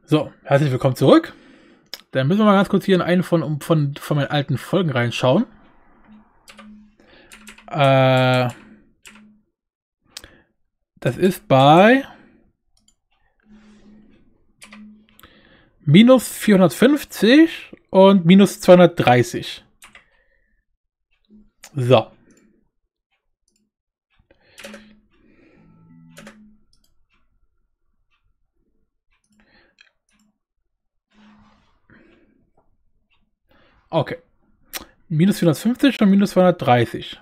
So, herzlich willkommen zurück. Dann müssen wir mal ganz kurz hier in eine von meinen alten Folgen reinschauen. Das ist bei minus 450 und minus 230. So. Okay. Minus 450 und minus 230.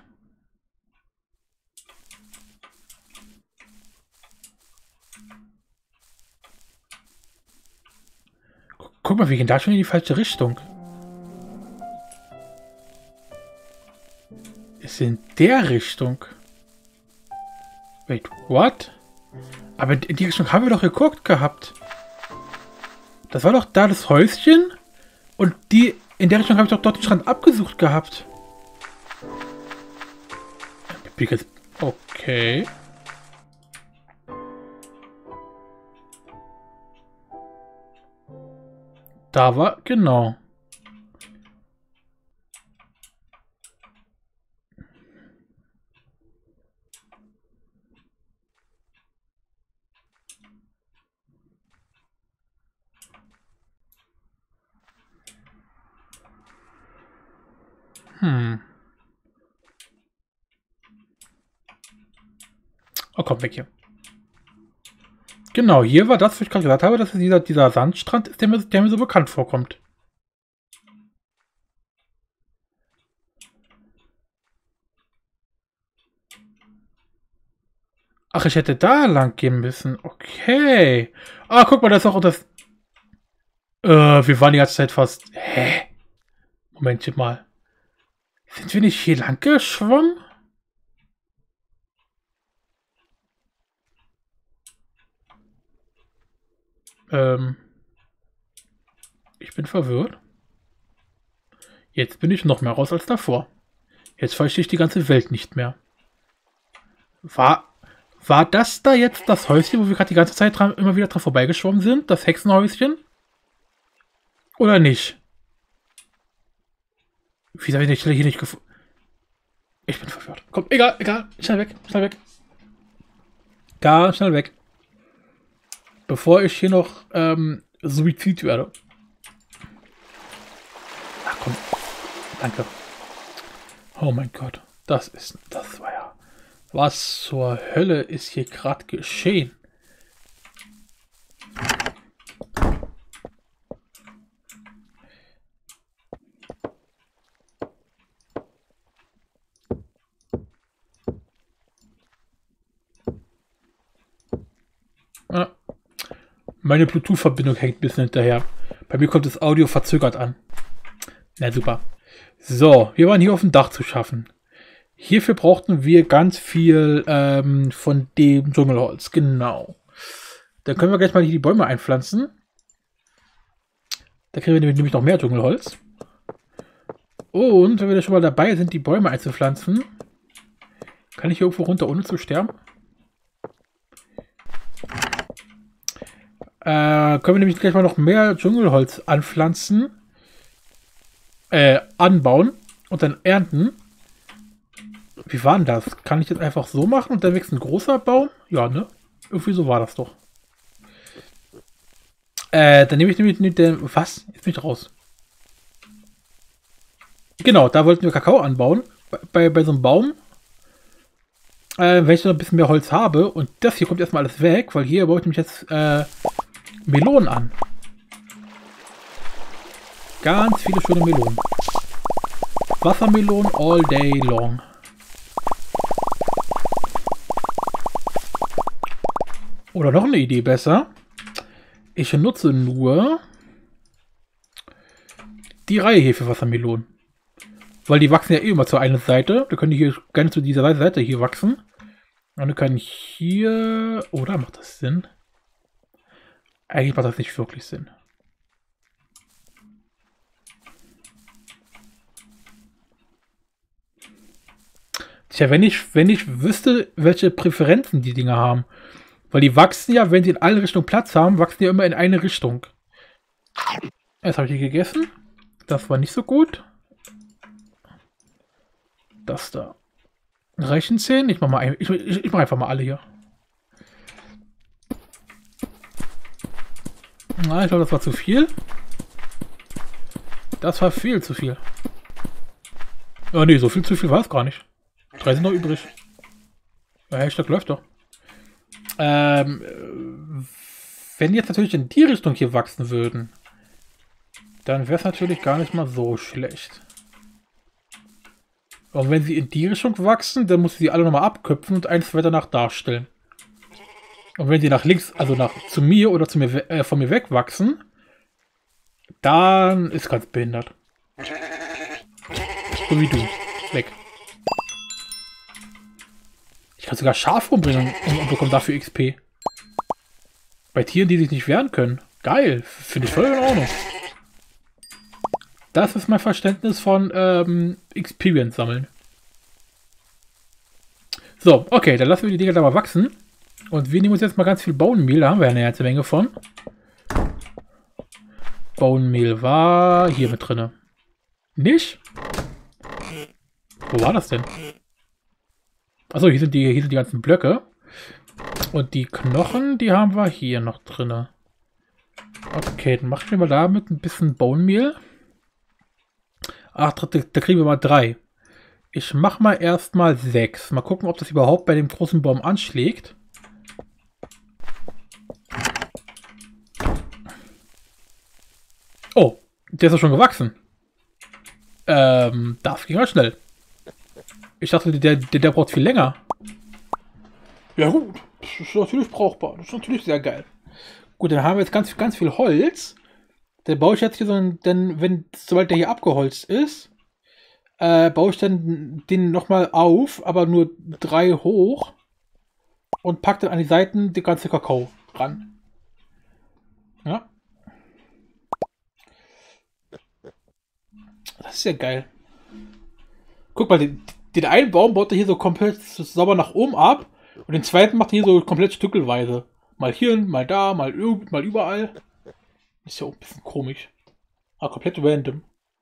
Guck mal, wir gehen da schon in die falsche Richtung. Ist in der Richtung. Wait, what? Aber in die Richtung haben wir doch geguckt gehabt. Das war doch da das Häuschen. Und in der Richtung habe ich doch dort den Strand abgesucht gehabt. Okay. Da war, genau. Oh, komm weg hier. Genau, hier war das, was ich gerade gesagt habe, dass es dieser Sandstrand ist, der mir so bekannt vorkommt. Ach, ich hätte da lang gehen müssen. Okay. Ah, guck mal, das ist auch das... wir waren die ganze Zeit fast... Hä? Moment mal. Sind wir nicht hier lang geschwommen? Ich bin verwirrt. Jetzt bin ich noch mehr raus als davor. Jetzt verstehe ich die ganze Welt nicht mehr. War das da jetzt das Häuschen, wo wir gerade die ganze Zeit immer wieder dran vorbeigeschwommen sind? Das Hexenhäuschen? Oder nicht? Wieso habe ich die Stelle hier nicht gefunden? Ich bin verwirrt. Komm, egal. Schnell weg. Ganz schnell weg. Bevor ich hier noch Suizid werde. Ach komm. Danke. Oh mein Gott. Das war ja... Was zur Hölle ist hier gerade geschehen? Meine Bluetooth-Verbindung hängt ein bisschen hinterher. Bei mir kommt das Audio verzögert an. Na super. So, wir waren hier auf dem Dach zu schaffen. Hierfür brauchten wir ganz viel von dem Dschungelholz. Genau. Dann können wir gleich mal hier die Bäume einpflanzen. Da kriegen wir nämlich noch mehr Dschungelholz. Und wenn wir da schon mal dabei sind, die Bäume einzupflanzen, kann ich hier irgendwo runter, ohne zu sterben? Können wir nämlich gleich mal noch mehr Dschungelholz anpflanzen, anbauen und dann ernten. Wie war denn das? Kann ich das einfach so machen und dann wächst ein großer Baum? Ja, ne? Irgendwie so war das doch. Dann nehme ich nämlich den... Was? Jetzt bin ich raus. Genau, da wollten wir Kakao anbauen. Bei so einem Baum. Wenn ich noch ein bisschen mehr Holz habe. Und das hier kommt erstmal alles weg, weil hier baue ich nämlich jetzt Melonen an. Ganz viele schöne Melonen. Wassermelonen all day long. Oder noch eine Idee besser. Ich nutze nur die Reihe hier für Wassermelonen. Weil die wachsen ja eh immer zur einen Seite. Da können die hier gerne zu dieser Seite hier wachsen. Und dann kann ich hier... Oder macht das Sinn? Eigentlich macht das nicht wirklich Sinn. Tja, wenn ich wüsste, welche Präferenzen die Dinger haben. Weil die wachsen ja, wenn sie in alle Richtungen Platz haben, wachsen die ja immer in eine Richtung. Erst habe ich die gegessen. Das war nicht so gut. Das da. Reichen 10? Ich mach mal ich mach einfach mal alle hier. Na, ich glaube, das war zu viel. Das war viel zu viel. Ja, nee, so viel zu viel war es gar nicht. 3 sind noch übrig. Der Hashtag läuft doch. Wenn die jetzt natürlich in die Richtung hier wachsen würden, dann wäre es natürlich gar nicht mal so schlecht. Und wenn sie in die Richtung wachsen, dann muss sie alle nochmal abköpfen und eins weiter nach darstellen. Und wenn sie nach links, also zu mir oder von mir wegwachsen, dann ist ganz behindert. So wie du. Weg. Ich kann sogar Schaf umbringen und bekomme dafür XP. Bei Tieren, die sich nicht wehren können. Geil. Finde ich voll in Ordnung. Das ist mein Verständnis von Experience sammeln. So, okay, dann lassen wir die Dinger da mal wachsen. Und wir nehmen uns jetzt mal ganz viel Bohnenmehl. Da haben wir eine ganze Menge von. Bohnenmehl war hier mit drin. Nicht? Wo war das denn? Achso, hier sind die ganzen Blöcke. Und die Knochen, die haben wir hier noch drin. Okay, dann machen wir mal damit ein bisschen Bohnenmehl. Ach, da kriegen wir mal 3. Ich mache mal erstmal 6. Mal gucken, ob das überhaupt bei dem großen Baum anschlägt. Oh, der ist ja schon gewachsen. Das ging ja schnell. Ich dachte, der braucht viel länger. Ja gut, das ist natürlich brauchbar. Das ist natürlich sehr geil. Gut, dann haben wir jetzt ganz viel Holz. Dann baue ich jetzt hier sobald der hier abgeholzt ist, baue ich dann den nochmal auf, aber nur 3 hoch und packe dann an die Seiten die ganze Kakao ran. Ja. Das ist ja geil. Guck mal, den einen Baum baut er hier so komplett sauber nach oben ab und den zweiten macht er hier so komplett stückelweise. Mal hier, mal da, mal überall. Ist ja auch ein bisschen komisch. Aber komplett random.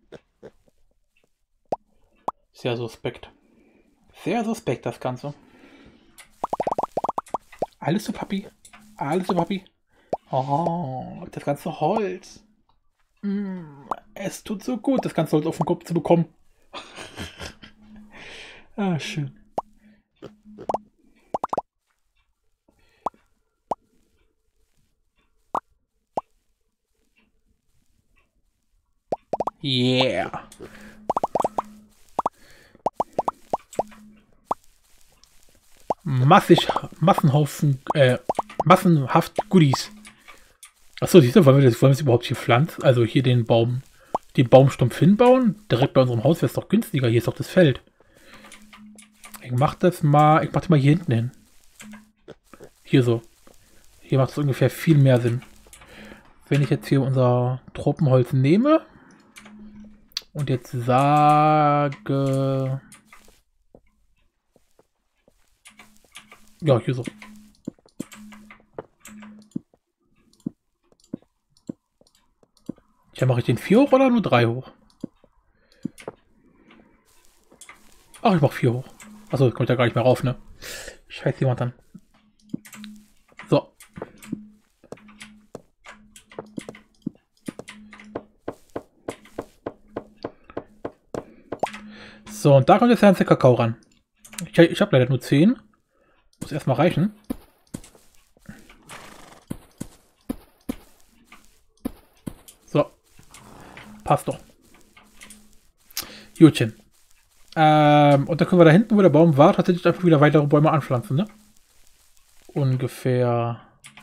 Sehr suspekt. Sehr suspekt das Ganze. Alles so, Papi. Alles so, Papi. Oh, das ganze Holz. Es tut so gut, das ganze Holz auf den Kopf zu bekommen. Ah, schön. Yeah. Massenhaft Goodies. Achso, siehst du, wollen wir das überhaupt hier pflanzen? Also hier den Baumstumpf hinbauen? Direkt bei unserem Haus wäre es doch günstiger. Hier ist doch das Feld. Ich mach das mal hier hinten hin. Hier so. Hier macht es ungefähr viel mehr Sinn. Wenn ich jetzt hier unser Tropenholz nehme und jetzt sage... Ja, hier so. Ja, mache ich den 4 hoch oder nur 3 hoch? Ach, ich mache 4 hoch. Achso, kommt ja gar nicht mehr rauf, ne? Scheiß jemand an. So. So, und da kommt jetzt der ganze Kakao ran. Ich habe leider nur 10. Muss erstmal reichen. So. Passt doch. Jutchen. Und dann können wir da hinten, wo der Baum war, tatsächlich einfach wieder weitere Bäume anpflanzen, ne? Ungefähr.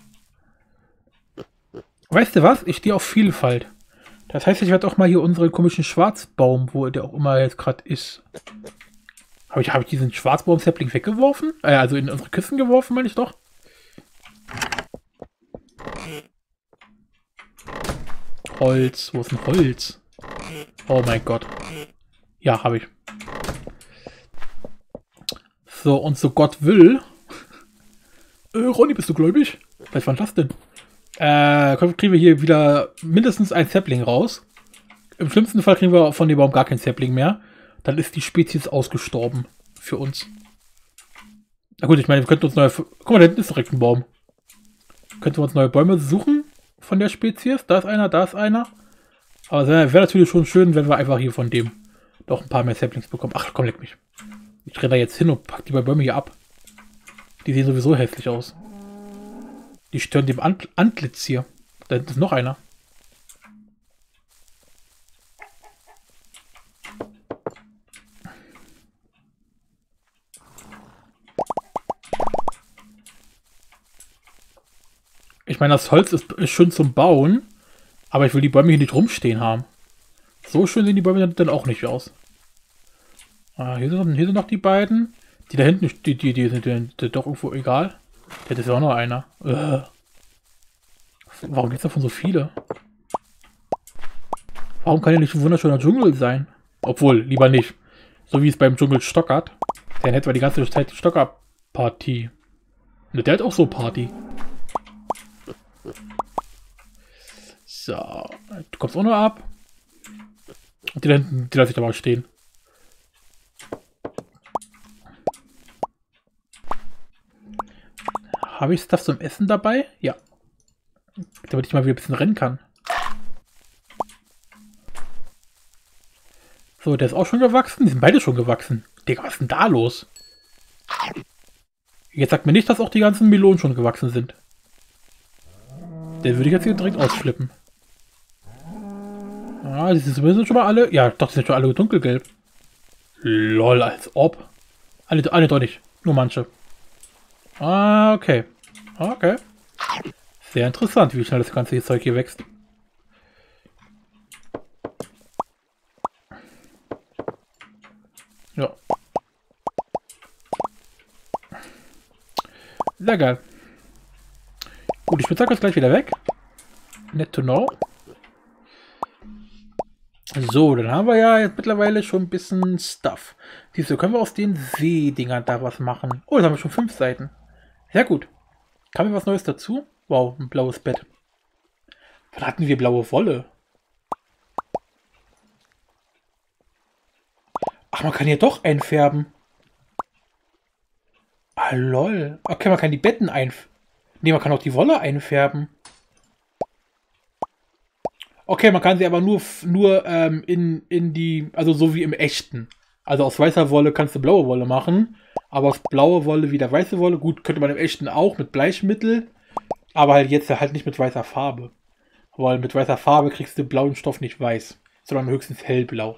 Weißt du was? Ich stehe auf Vielfalt. Das heißt, ich werde auch mal hier unseren komischen Schwarzbaum, wo der auch immer jetzt gerade ist. Habe ich diesen Schwarzbaum-Sapling weggeworfen? Also in unsere Kisten geworfen, meine ich doch. Holz. Wo ist denn Holz? Oh mein Gott. Ja, habe ich. So, und so Gott will. Ronny, bist du gläubig? Was war das denn? kriegen wir hier wieder mindestens ein Sapling raus. Im schlimmsten Fall kriegen wir von dem Baum gar kein Sapling mehr. Dann ist die Spezies ausgestorben für uns. Na gut, ich meine, wir könnten uns neue... Guck mal, da hinten ist direkt ein Baum. Könnten wir uns neue Bäume suchen von der Spezies. Da ist einer, da ist einer. Aber wäre natürlich schon schön, wenn wir einfach hier von dem doch ein paar mehr Saplings bekommen. Ach komm, leck mich. Ich renne da jetzt hin und pack die Bäume hier ab. Die sehen sowieso hässlich aus. Die stören dem Antlitz hier. Da ist noch einer. Ich meine, das Holz ist schön zum Bauen, aber ich will die Bäume hier nicht rumstehen haben. So schön sehen die Bäume dann auch nicht aus. Ah, hier sind noch die beiden. Die da hinten, die sind doch irgendwo egal. Das ist ja auch noch einer. Warum gibt es davon so viele? Warum kann hier nicht ein wunderschöner Dschungel sein? Obwohl, lieber nicht. So wie es beim Dschungel stockert. Dann hätten wir die ganze Zeit die Stocker-Partie. Und der hat auch so Party. So. Du kommst auch noch ab. Und die da hinten, die lasse ich da mal stehen. Habe ich Stuff zum Essen dabei? Ja. Damit ich mal wieder ein bisschen rennen kann. So, der ist auch schon gewachsen. Die sind beide schon gewachsen. Digga, was ist denn da los? Jetzt sagt mir nicht, dass auch die ganzen Melonen schon gewachsen sind. Den würde ich jetzt hier direkt ausflippen. Ah, die sind zumindest schon mal alle... Ja, doch, die sind schon alle dunkelgelb. Lol, als ob. Alle doch nicht. Nur manche. Ah, okay. Okay. Sehr interessant, wie schnell das ganze Zeug hier wächst. Ja. Sehr geil. Gut, die Spitzhacke ist gleich wieder weg. Net to know. So, dann haben wir ja jetzt mittlerweile schon ein bisschen Stuff. Siehst du, können wir aus den Seedingern da was machen? Oh, jetzt haben wir schon 5 Seiten. Sehr gut. Kam mir was Neues dazu? Wow, ein blaues Bett. Wann hatten wir blaue Wolle? Ach, man kann hier doch einfärben. Ah, lol. Okay, man kann die Betten einfärben. Ne, man kann auch die Wolle einfärben. Okay, man kann sie aber nur in die, also so wie im echten. Also aus weißer Wolle kannst du blaue Wolle machen, aber aus blauer Wolle wieder weiße Wolle. Gut, könnte man im echten auch mit Bleichmittel, aber halt jetzt halt nicht mit weißer Farbe. Weil mit weißer Farbe kriegst du blauen Stoff nicht weiß, sondern höchstens hellblau.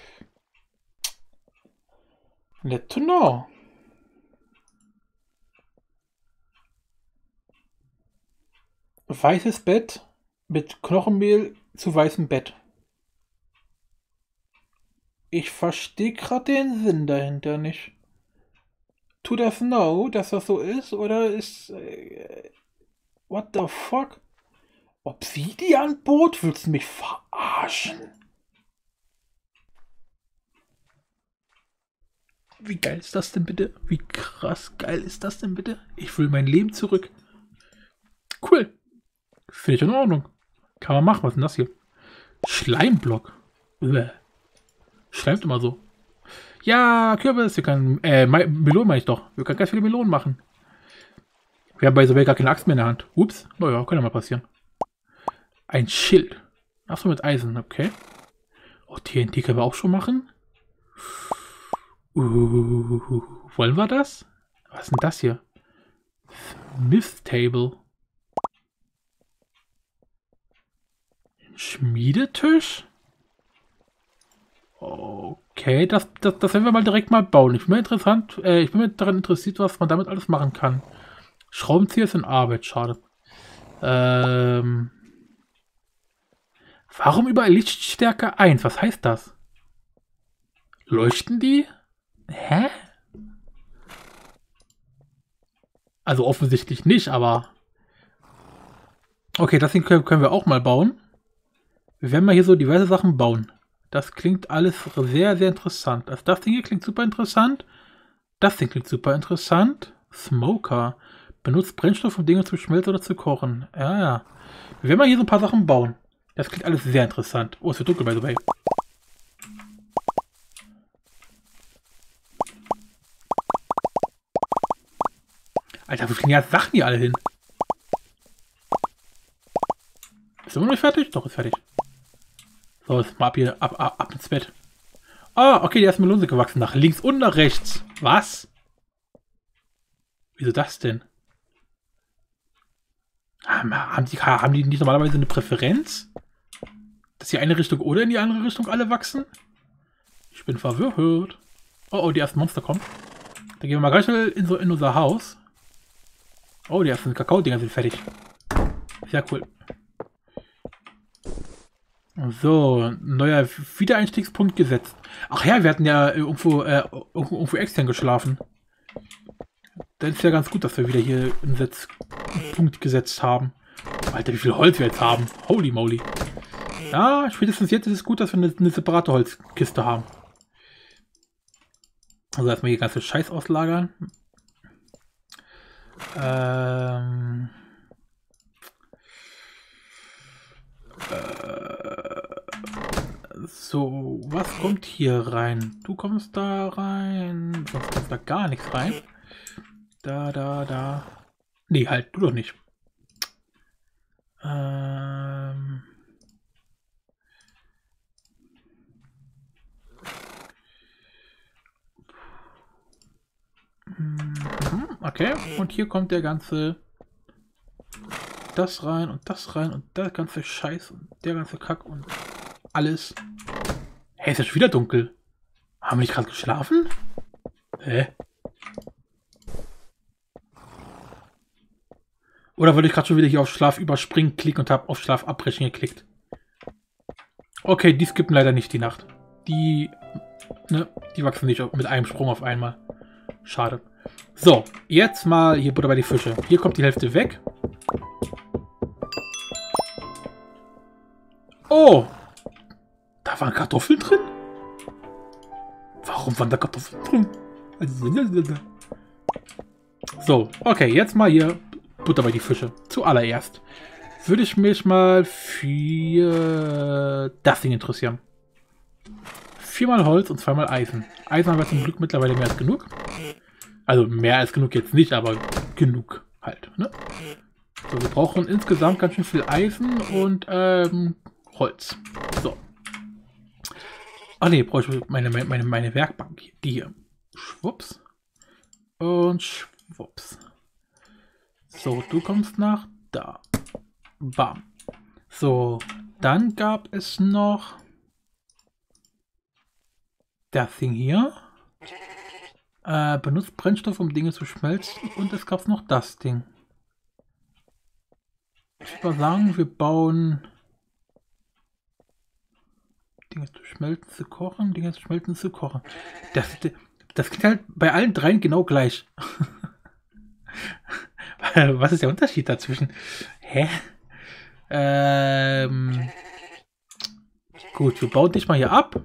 Let to know. Weißes Bett mit Knochenmehl zu weißem Bett. Ich verstehe gerade den Sinn dahinter nicht. To das know, dass das so ist, oder ist... what the fuck? Obsidianbrot? Willst du mich verarschen? Wie geil ist das denn bitte? Wie krass geil ist das denn bitte? Ich will mein Leben zurück. Cool. Finde ich in Ordnung. Kann man machen. Was ist denn das hier? Schleimblock. Schleimt immer so. Ja, Kürbis. Wir können... Melonen meine ich doch. Wir können ganz viele Melonen machen. Wir haben bei so gar keine Axt mehr in der Hand. Ups. Naja, kann ja mal passieren. Ein Schild. Achso, mit Eisen. Okay. Oh, TNT können wir auch schon machen. Wollen wir das? Was ist denn das hier? Smith Table. Schmiedetisch? Okay, das werden wir mal direkt mal bauen. Ich bin mir daran interessiert, was man damit alles machen kann. Schraubenzieher ist in Arbeit, schade. Warum überall Lichtstärke 1? Was heißt das? Leuchten die? Hä? Also offensichtlich nicht, aber... Okay, das hier können wir auch mal bauen. Wir werden mal hier so diverse Sachen bauen. Das klingt alles sehr, sehr interessant. Das Ding hier klingt super interessant. Das Ding klingt super interessant. Smoker. Benutzt Brennstoff, um Dinge zu schmelzen oder zu kochen. Ja, ja. Wir werden mal hier so ein paar Sachen bauen. Das klingt alles sehr interessant. Oh, es wird dunkel, by the way. Alter, wo fliegen ja Sachen hier alle hin? Ist immer noch nicht fertig? Doch, ist fertig. So, jetzt mal ab hier, ab ins Bett. Ah, okay, die erste Melone sind gewachsen. Nach links und nach rechts. Was? Wieso das denn? Haben die nicht normalerweise eine Präferenz? Dass die eine Richtung oder in die andere Richtung alle wachsen? Ich bin verwirrt. Oh, oh, die ersten Monster kommen. Dann gehen wir mal gleich in unser Haus. Oh, die ersten Kakao-Dinger sind fertig. Sehr cool. So, neuer Wiedereinstiegspunkt gesetzt. Ach ja, wir hatten ja irgendwo extern geschlafen. Das ist ja ganz gut, dass wir wieder hier einen Punkt gesetzt haben. Alter, wie viel Holz wir jetzt haben. Holy moly. Ja, spätestens jetzt ist es gut, dass wir eine separate Holzkiste haben. Also erstmal hier ganze Scheiß auslagern. So, was kommt hier rein? Du kommst da rein. Sonst kommt da gar nichts rein. Da. Nee, halt, du doch nicht. Okay, und hier kommt der ganze... Das rein und das rein und der ganze Scheiß und der ganze Kack und alles. Hey, ist ja schon wieder dunkel. Haben wir nicht gerade geschlafen? Hä? Oder wollte ich gerade schon wieder hier auf Schlaf überspringen klicken und habe auf Schlaf abbrechen geklickt? Okay, die skippen leider nicht die Nacht. Die wachsen nicht mit einem Sprung auf einmal. Schade. So, jetzt mal hier Butter bei die Fische. Hier kommt die Hälfte weg. Oh! Da waren Kartoffeln drin? Warum waren da Kartoffeln drin? So, okay, jetzt mal hier Butter bei die Fische. Zuallererst würde ich mich mal für das Ding interessieren. 4-mal Holz und 2-mal Eisen. Eisen haben wir zum Glück mittlerweile mehr als genug. Also mehr als genug jetzt nicht, aber genug halt. Ne? So, wir brauchen insgesamt ganz schön viel Eisen und Holz. So. Ah ne, brauche ich meine Werkbank hier. Die hier. Schwupps. Und schwupps. So, du kommst nach da. Bam. So, dann gab es noch das Ding hier. Benutzt Brennstoff, um Dinge zu schmelzen. Und es gab noch das Ding. Ich würde mal sagen, wir bauen Dinge zu schmelzen, zu kochen, Dinge zu schmelzen, zu kochen. Das klingt halt bei allen dreien genau gleich. Was ist der Unterschied dazwischen? Hä? Gut, wir bauen dich mal hier ab.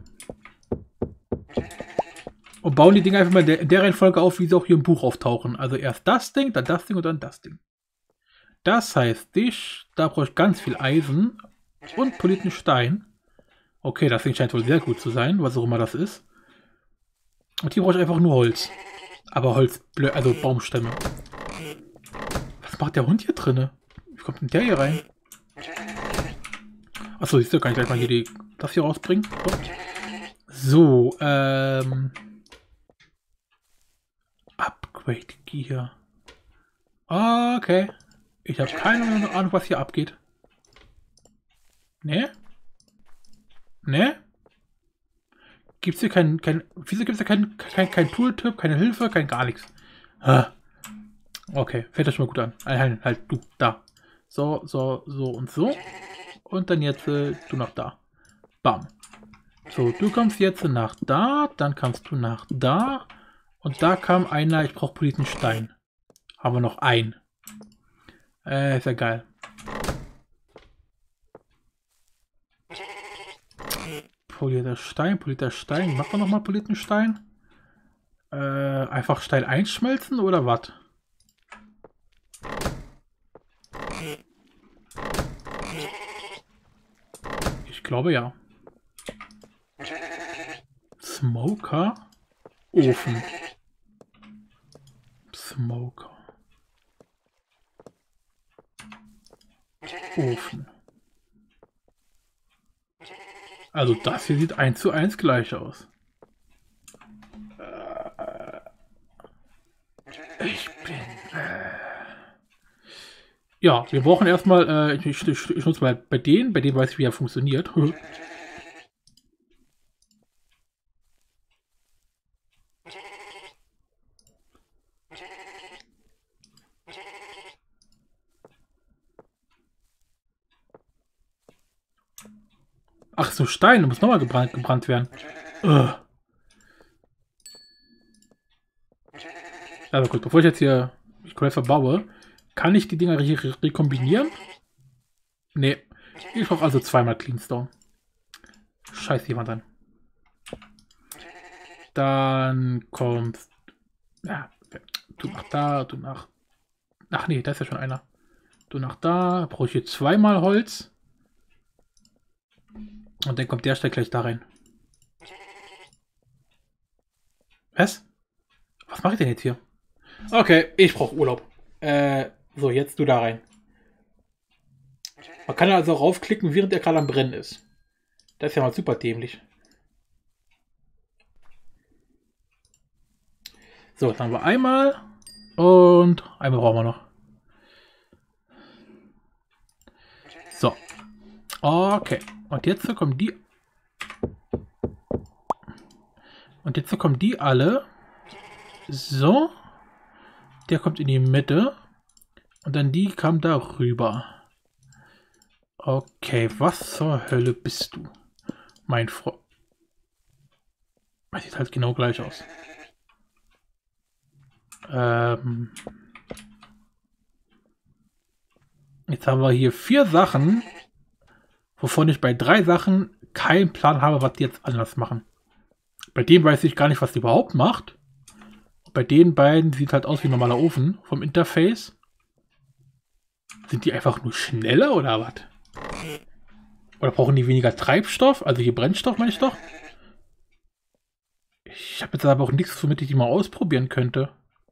Und bauen die Dinge einfach mal in der Reihenfolge auf, wie sie auch hier im Buch auftauchen. Also erst das Ding, dann das Ding und dann das Ding. Das heißt, da brauche ich ganz viel Eisen und polierten Stein. Okay, das Ding scheint wohl sehr gut zu sein, was auch immer das ist. Und hier brauche ich einfach nur Holz. Aber Holz, also Baumstämme. Was macht der Hund hier drinne? Wie kommt denn der hier rein? Achso, siehst du, kann ich gleich mal hier das hier rausbringen. So, Upgrade Gear. Okay. Ich habe keine Ahnung, was hier abgeht. Ne? Ne? Gibt's hier wieso gibt's hier kein Tooltip, keine Hilfe, kein gar nichts? Okay, fällt das schon mal gut an. Halt, du, da. So und so. Und dann jetzt du nach da. Bam. So, du kommst jetzt nach da, dann kannst du nach da. Und da kam einer, ich brauche polierten Stein. Haben wir noch einen. Ist ja geil. Polierter Stein. Macht man nochmal polierten Stein? Einfach Stein einschmelzen oder was? Ich glaube ja. Smoker. Ofen. Smoker. Ofen. Also das hier sieht 1:1 gleich aus. Ich bin... Ja, wir brauchen erstmal... ich nutze mal bei denen weiß ich, wie er funktioniert. Ach so, Stein, muss nochmal gebrannt werden. Also gut, bevor ich jetzt hier komplett verbaue, kann ich die Dinger hier rekombinieren? Nee. Ich brauche also zweimal Cleanstone. Scheiß jemand an. Dann kommt... Ja, du nach da, du nach... Ach nee, da ist ja schon einer. Du nach da, brauche ich hier zweimal Holz. Und dann kommt der Stein gleich da rein. Was? Was mache ich denn jetzt hier? Okay, ich brauche Urlaub. So, jetzt du da rein. Man kann also raufklicken, während er gerade am Brennen ist. Das ist ja mal super dämlich. So, dann haben wir einmal. Und einmal brauchen wir noch. So. Okay. Und jetzt kommen die. Und jetzt kommen die alle. So. Der kommt in die Mitte. Und dann die kam da rüber. Okay, was zur Hölle bist du? Mein Freund. Das sieht halt genau gleich aus. Jetzt haben wir hier 4 Sachen, wovon ich bei 3 Sachen keinen Plan habe, was die jetzt anders machen. Bei dem weiß ich gar nicht, was die überhaupt macht. Bei den beiden sieht halt aus wie ein normaler Ofen vom Interface. Sind die einfach nur schneller oder was? Oder brauchen die weniger Treibstoff? Also hier Brennstoff, meine ich doch. Ich habe jetzt aber auch nichts, womit ich die mal ausprobieren könnte.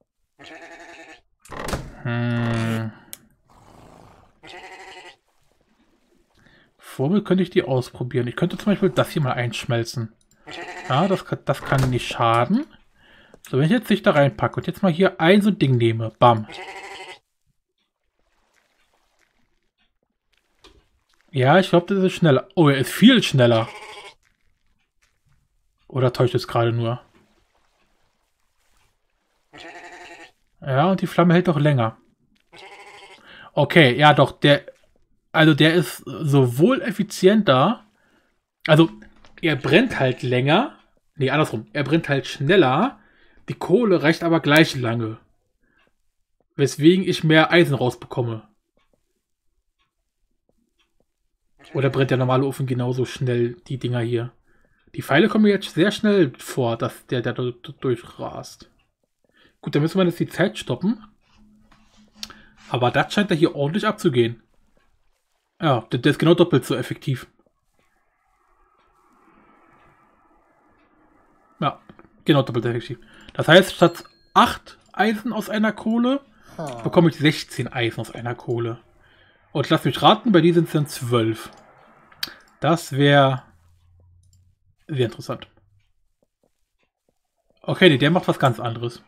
Womit könnte ich die ausprobieren? Ich könnte zum Beispiel das hier mal einschmelzen. Ja, das kann nicht schaden. So, wenn ich jetzt nicht da reinpacke und jetzt mal hier ein so ein Ding nehme. Bam. Ja, ich glaube, das ist schneller. Oh, er ist viel schneller. Oder täuscht es gerade nur? Ja, und die Flamme hält doch länger. Okay, ja doch, der ist sowohl effizienter, also er brennt halt länger, nee, andersrum, er brennt halt schneller, die Kohle reicht aber gleich lange. Weswegen ich mehr Eisen rausbekomme. Oder brennt der normale Ofen genauso schnell, die Dinger hier? Die Pfeile kommen mir jetzt sehr schnell vor, dass der durchrast. Gut, dann müssen wir jetzt die Zeit stoppen. Aber das scheint da hier ordentlich abzugehen. Ja, der ist genau doppelt so effektiv. Ja, genau doppelt so effektiv. Das heißt, statt 8 Eisen aus einer Kohle, bekomme ich 16 Eisen aus einer Kohle. Und lass mich raten, bei dir sind es dann 12. Das wäre sehr interessant. Okay, nee, der macht was ganz anderes.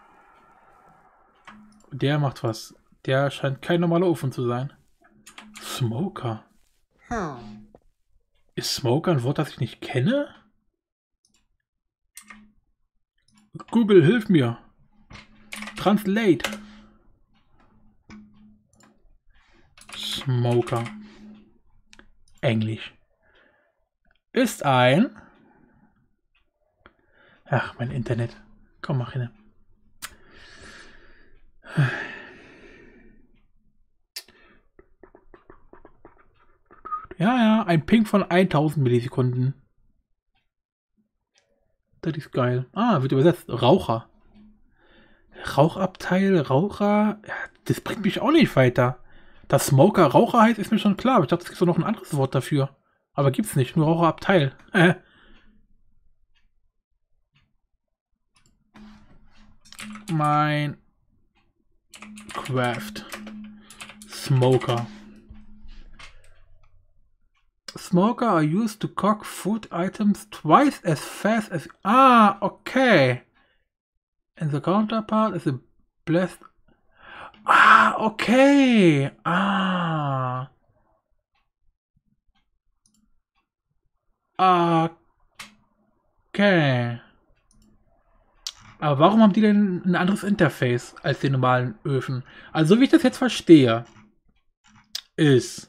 Der macht was. Der scheint kein normaler Ofen zu sein. Smoker. Ist Smoker ein Wort, das ich nicht kenne? Google, hilf mir. Translate. Smoker. Englisch. Ist ein... Ach, mein Internet. Komm, mach hin. Ja, ein Ping von 1000 Millisekunden. Das ist geil. Ah, wird übersetzt. Raucher. Rauchabteil, Raucher. Ja, das bringt mich auch nicht weiter. Dass Smoker Raucher heißt, ist mir schon klar. Aber ich dachte, es gibt doch noch ein anderes Wort dafür. Aber gibt's nicht, nur Raucherabteil. Minecraft. Smoker. Smoker are used to cook food items twice as fast as... Ah, okay. And the counterpart is a blessed... Ah, okay. Ah. Okay. Aber warum haben die denn ein anderes Interface als die normalen Öfen? Also, so wie ich das jetzt verstehe, ist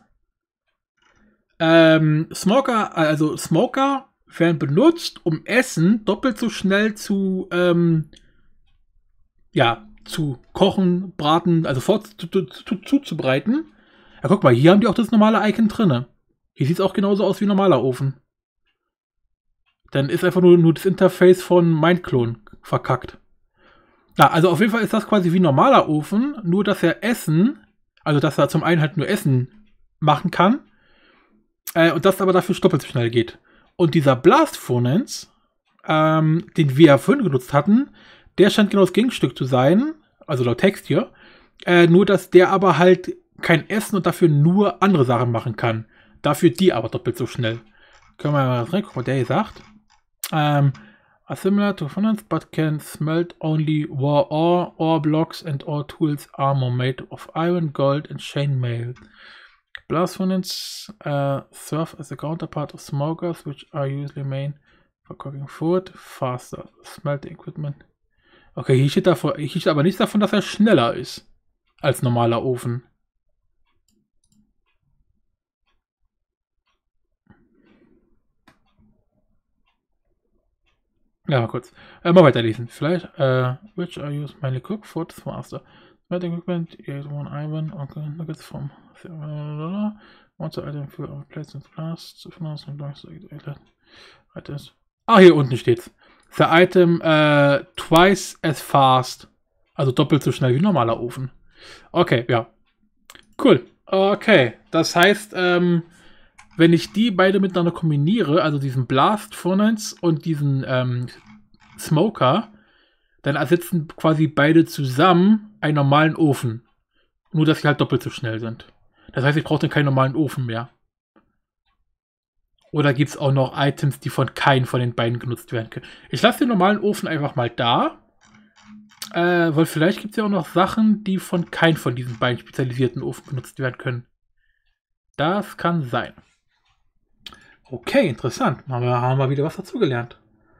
Smoker werden benutzt, um Essen doppelt so schnell zu zu kochen, braten, also zuzubereiten. Ja, guck mal, hier haben die auch das normale Icon drinne. Hier sieht es auch genauso aus wie ein normaler Ofen. Dann ist einfach nur das Interface von Mindclone verkackt. Ja, also auf jeden Fall ist das quasi wie ein normaler Ofen, nur dass er Essen, also dass er zum einen halt nur Essen machen kann, und das aber dafür doppelt so schnell geht. Und dieser Blast Furnace, den wir ja vorhin genutzt hatten, der scheint genau das Gegenstück zu sein, also laut Text hier, nur dass der aber halt kein Essen und dafür nur andere Sachen machen kann. Dafür die aber doppelt so schnell. Können wir mal reingucken, was der hier sagt. Are similar to furnace, but can smelt only raw ore blocks and ore tools armor made of iron, gold and chainmail. Blast furnace serve as a counterpart of smokers, which are usually made for cooking food faster. Smelting equipment. Okay, hier steht aber nichts davon, dass er schneller ist als normaler Ofen. Ja, mal kurz. Mal weiterlesen. Vielleicht, which are used mainly cook food faster. Smelting equipment, one iron, okay, nuggets from once item for placement glass to finance and items. Ah, hier unten steht's. The item twice as fast. Also doppelt so schnell wie ein normaler Ofen. Okay, ja. Cool. Okay. Das heißt, wenn ich die beide miteinander kombiniere, also diesen Blast Furnace und diesen Smoker, dann ersetzen quasi beide zusammen einen normalen Ofen. Nur, dass sie halt doppelt so schnell sind. Das heißt, ich brauche dann keinen normalen Ofen mehr. Oder gibt es auch noch Items, die von keinem von den beiden genutzt werden können? Ich lasse den normalen Ofen einfach mal da. Weil vielleicht gibt es ja auch noch Sachen, die von keinem von diesen beiden spezialisierten Ofen benutzt werden können. Das kann sein. Okay, interessant. Haben wir wieder was dazugelernt.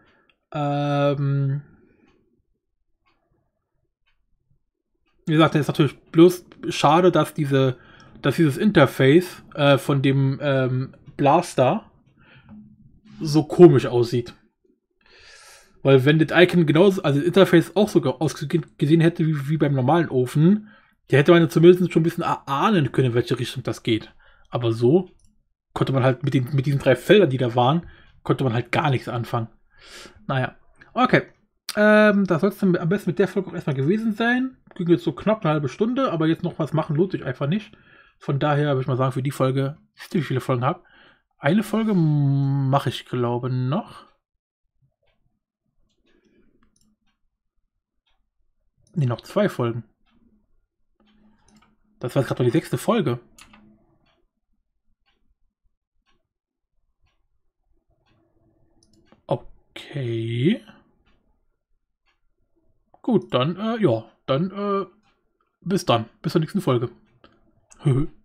Wie gesagt, ist natürlich bloß schade, dass dieses Interface von dem Blaster so komisch aussieht. Weil wenn das Icon genauso, also das Interface auch sogar ausgesehen hätte wie beim normalen Ofen, der hätte man ja zumindest schon ein bisschen erahnen können, in welche Richtung das geht. Aber so konnte man halt mit diesen 3 Feldern, die da waren, konnte man halt gar nichts anfangen. Naja, okay. Das soll es dann am besten mit der Folge auch erstmal gewesen sein. Ging jetzt so knapp eine halbe Stunde, aber jetzt noch was machen lohnt sich einfach nicht. Von daher würde ich mal sagen, für die Folge, wisst ihr, wie viele Folgen habe? Eine Folge mache ich, glaube ich, noch. Ne, noch 2 Folgen. Das war jetzt gerade mal die 6. Folge. Okay. Gut, dann, ja. Dann, bis dann. Bis zur nächsten Folge.